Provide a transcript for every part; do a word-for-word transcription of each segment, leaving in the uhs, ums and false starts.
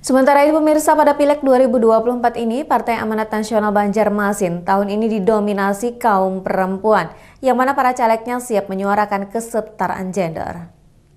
Sementara itu pemirsa, pada Pileg dua ribu dua puluh empat ini Partai Amanat Nasional Banjarmasin tahun ini didominasi kaum perempuan, yang mana para calegnya siap menyuarakan kesetaraan gender.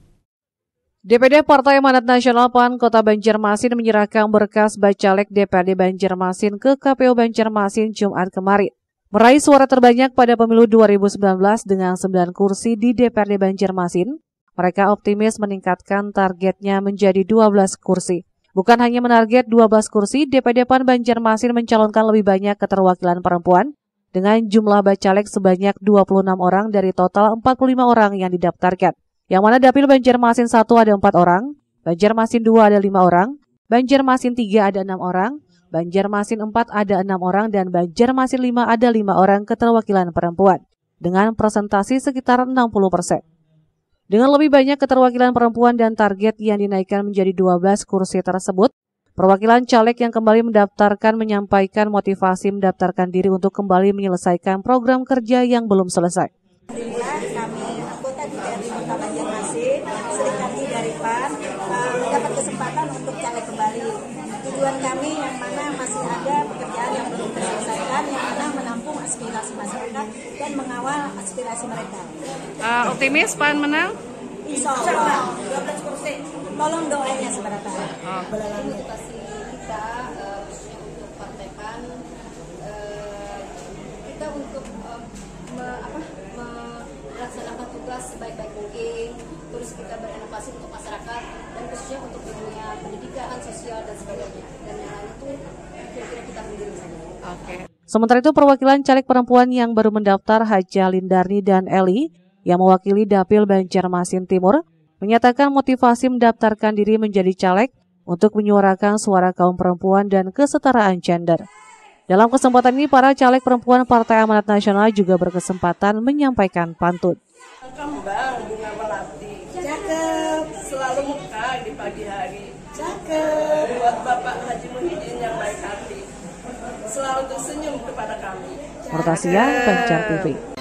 D P D Partai Amanat Nasional P A N Kota Banjarmasin menyerahkan berkas bacalek D P R D Banjarmasin ke K P U Banjarmasin Jumat kemarin. Meraih suara terbanyak pada pemilu dua ribu sembilan belas dengan sembilan kursi di D P R D Banjarmasin, mereka optimis meningkatkan targetnya menjadi dua belas kursi. Bukan hanya menarget dua belas kursi, D P D P A N Banjarmasin mencalonkan lebih banyak keterwakilan perempuan dengan jumlah bacalek sebanyak dua puluh enam orang dari total empat puluh lima orang yang didaftarkan. Yang mana Dapil Banjarmasin satu ada empat orang, Banjarmasin dua ada lima orang, Banjarmasin tiga ada enam orang, Banjarmasin empat ada enam orang, dan Banjarmasin lima ada lima orang keterwakilan perempuan dengan presentasi sekitar enam puluh persen. Dengan lebih banyak keterwakilan perempuan dan target yang dinaikkan menjadi dua belas kursi tersebut, perwakilan caleg yang kembali mendaftarkan menyampaikan motivasi mendaftarkan diri untuk kembali menyelesaikan program kerja yang belum selesai. Alhamdulillah, kami anggota D P R D Kota Banjarmasin, serikati dari P A N, uh, mendapat kesempatan untuk caleg kembali. Tujuan kami yang mana masih ada pekerjaan yang belum terselesaikan, yang mana menampung aspirasi masyarakat dan mengawal aspirasi mereka. Uh, optimis P A N menang? Insya Allah, dua belas kursi. Tolong doanya seberapa. Oh. Motivasi kita, uh, khususnya untuk Partai P A N, uh, kita untuk uh, me, apa, melaksanakan tugas sebaik-baik mungkin, terus kita berinovasi untuk masyarakat, dan khususnya untuk dunia pendidikan, sosial, dan sebagainya. Dan yang lain itu kira-kira kita sendiri saja. Oke. Sementara itu perwakilan caleg perempuan yang baru mendaftar, Haja Lindarni dan Eli, yang mewakili Dapil Banjarmasin Timur, menyatakan motivasi mendaftarkan diri menjadi caleg untuk menyuarakan suara kaum perempuan dan kesetaraan gender. Dalam kesempatan ini, para caleg perempuan Partai Amanat Nasional juga berkesempatan menyampaikan pantun. Kembang bunga melati, Cakep, selalu mekar di pagi hari. cakep. Buat Bapak Haji Muhyiddin yang baik hati, selalu tersenyum kepada kami. Murtasia, Banjar T V.